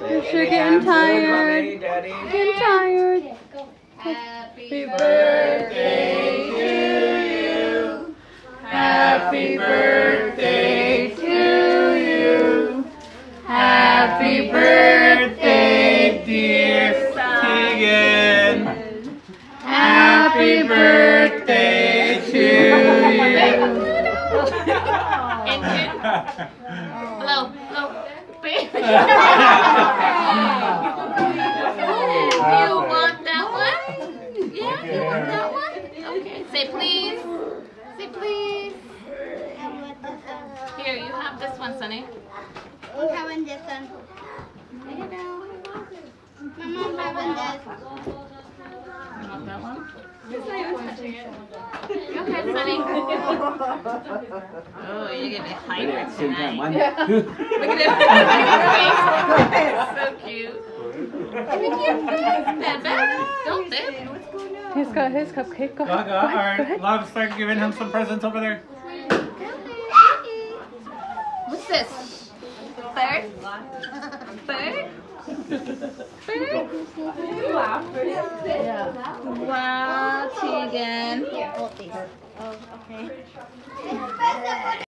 You're getting tired. Getting tired. Happy birthday to you. Happy birthday to you. Happy birthday, dear Tegan. Happy birthday to you. Blow, blow. You want that one? Yeah, you want that one? Okay. Say please. Say please. Here, you have this one, Sonny. I'm having this one. There you go. Mom, I'm having this. You want that one? You okay, Sonny? Oh, you're gonna be hyper tonight. Look at his face. So cute. Look at your face, Bebe. Don't dip. He's got his cupcake. Go ahead. Go ahead. Love, start giving him some presents over there. What's this? Bird? Bird? Bird? Wow, Tegan. Oh, okay.